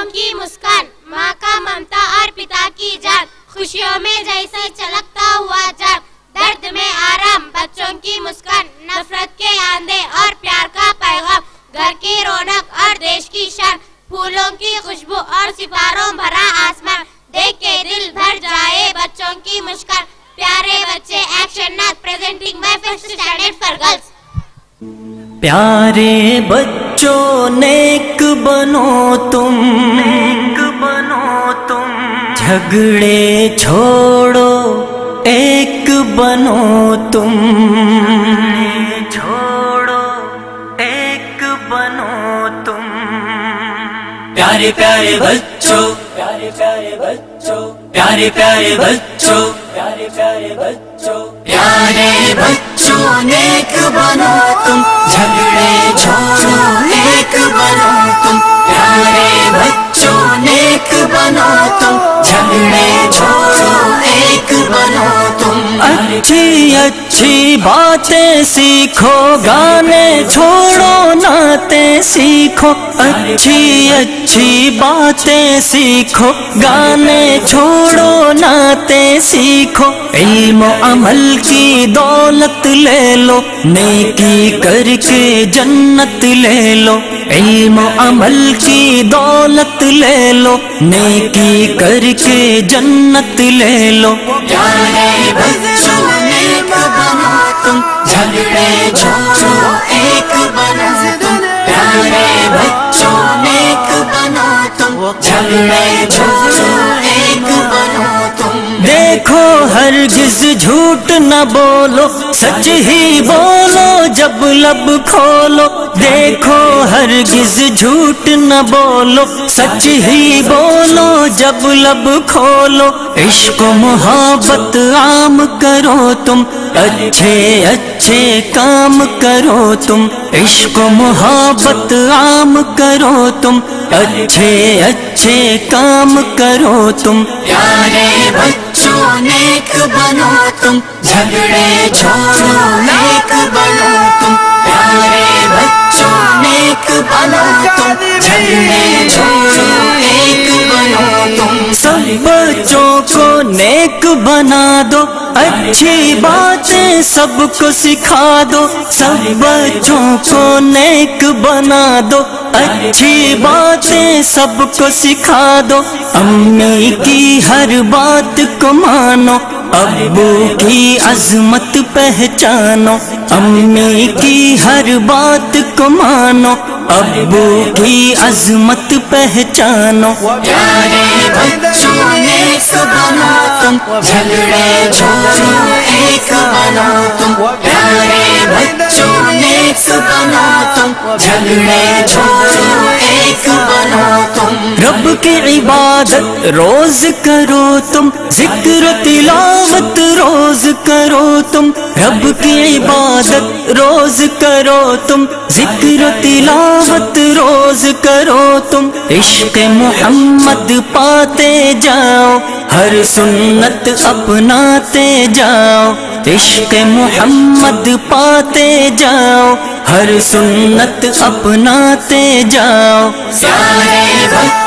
बच्चों की मुस्कान, माँ का ममता और पिता की जान, खुशियों में जैसे चलकता हुआ चाँद, दर्द में आराम बच्चों की मुस्कान, नफरत के आंधे और प्यार का पैगाम, घर की रौनक और देश की शान, फूलों की खुशबू और सितारों भरा आसमान, देख के दिल भर जाए बच्चों की मुस्कान। प्यारे बच्चे एक्शन नाच presenting my first standard for girls. प्यारे बच्चों नेक बनो तुम, झगड़े छोड़ो एक बनो तुम, प्यारे प्यारे बच्चों, प्यारे प्यारे बच्चों, प्यारे प्यारे बच्चों, प्यारे प्यारे बच्चों, प्यारे बच्चों नेक बनो तुम, झगड़े छोड़ो एक बनो तुम, प्यारे बच्चों नेक बनो तुम, झगड़े छोड़ो एक बनो तुम। अच्छी अच्छी बातें सीखो, गाने छोड़ो नाते सीखो, अच्छी अच्छी बातें सीखो, गाने छोड़ो नाते सीखो, इल्म अमल की दौलत ले लो, नेकी करके जन्नत ले लो, इल्म अमल की दौलत ले लो, नेकी करके जन्नत ले लो। प्यारे बच्चों नेक बनो तुम, झगड़े छोड़ो एक बनो तुम, प्यारे बच्चों नेक बनो तुम, झगड़े छोड़ो एक बनो तुम। देखो हरगिज झूठ न बोलो, सच ही बोलो जब लब खोलो, देखो हरगिज झूठ न बोलो, सच ही बोलो जब लब खोलो, इश्क मोहब्बत आम करो तुम, अच्छे अच्छे काम करो तुम, इश्क मोहब्बत आम करो तुम, अच्छे अच्छे काम करो तुम। प्यारे बच्चों नेक बनो तुम, झगड़े छोड़ो नेक बनो तुम, प्यारे बच्चों नेक बनो तुम, झगड़े छोड़ो एक बनो तुम। सब बच्चों को नेक बना दो, अच्छी बातें सबको सिखा दो, सब बच्चों को नेक बना दो, अच्छी बातें सबको सिखा दो, अम्मी की हर बात को मानो, अब्बू की अजमत पहचानो, अम्मी की हर बात को मानो, अब्बू की अजमत पहचानो। प्यारे बच्चों नेक बनो तुम, झगड़े छोड़ो एक बनो तुम, प्यारे बच्चों नेक बनो तुम, झगड़े छोड़ो एक बनो तुम। रब की इबादत रोज करो तुम, जिक्र तिलावत रोज करो तुम, रब की इबादत रोज करो तुम, जिक्र तिलावत रोज करो तुम, इश्क मोहम्मद पाते जाओ, हर सुन्नत अपनाते जाओ, इश्क मोहम्मद पाते जाओ, हर सुन्नत अपनाते जाओ। सारे